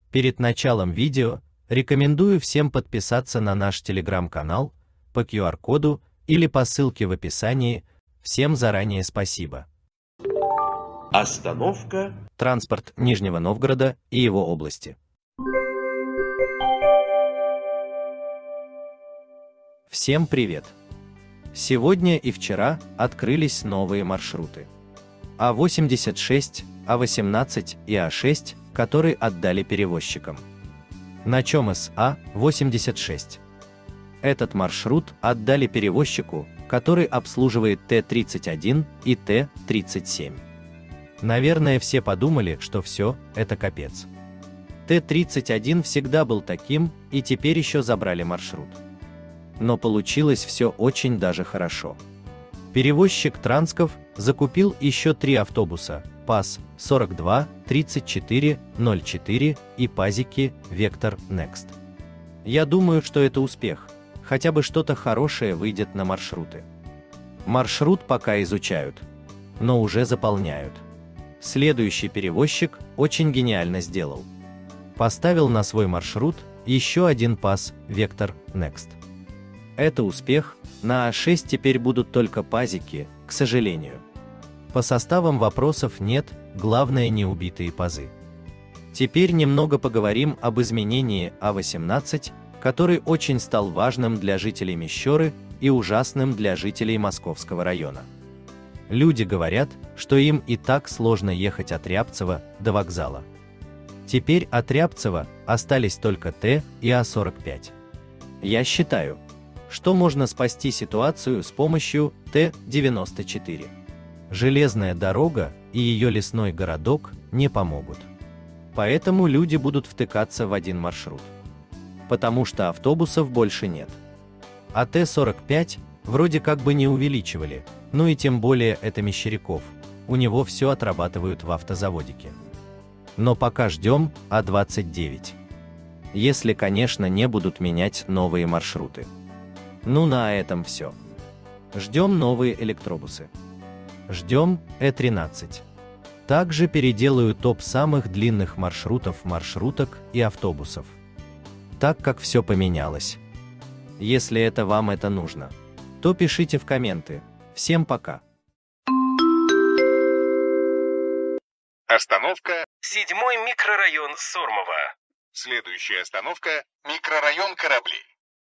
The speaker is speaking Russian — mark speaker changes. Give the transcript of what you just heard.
Speaker 1: Перед началом видео рекомендую всем подписаться на наш телеграм-канал по QR-коду или по ссылке в описании. Всем заранее спасибо.
Speaker 2: Остановка.
Speaker 1: Транспорт Нижнего Новгорода и его области. Всем привет! Сегодня и вчера открылись новые маршруты. А86, А18 и А6, которые отдали перевозчикам. На чем с А86? Этот маршрут отдали перевозчику, который обслуживает Т-31 и Т-37. Наверное, все подумали, что все, это капец. Т-31 всегда был таким, и теперь еще забрали маршрут. Но получилось все очень даже хорошо. Перевозчик Трансков закупил еще 3 автобуса ПАЗ-42, 34, 04 и пазики Vector Next. Я думаю, что это успех, хотя бы что-то хорошее выйдет на маршруты. Маршрут пока изучают, но уже заполняют. Следующий перевозчик очень гениально сделал. Поставил на свой маршрут еще один ПАЗ Vector Next. Это успех, на А6 теперь будут только пазики, к сожалению. По составам вопросов нет, главное не убитые пазы. Теперь немного поговорим об изменении А18, который очень стал важным для жителей Мещеры и ужасным для жителей Московского района. Люди говорят, что им и так сложно ехать от Рябцева до вокзала. Теперь от Рябцева остались только Т и А45. Я считаю, что можно спасти ситуацию с помощью Т-94. Железная дорога и ее лесной городок не помогут. Поэтому люди будут втыкаться в один маршрут. Потому что автобусов больше нет. А Т-45 вроде как бы не увеличивали, ну и тем более это Мещеряков, у него все отрабатывают в автозаводике. Но пока ждем А29. Если, конечно, не будут менять новые маршруты. Ну на этом все. Ждем новые электробусы. Ждем Э13. Также переделаю топ самых длинных маршрутов маршруток и автобусов. Так как все поменялось. Если это вам это нужно, то пишите в комменты. Всем пока.
Speaker 3: Остановка 7-й микрорайон Сормово. Следующая остановка микрорайон Корабли.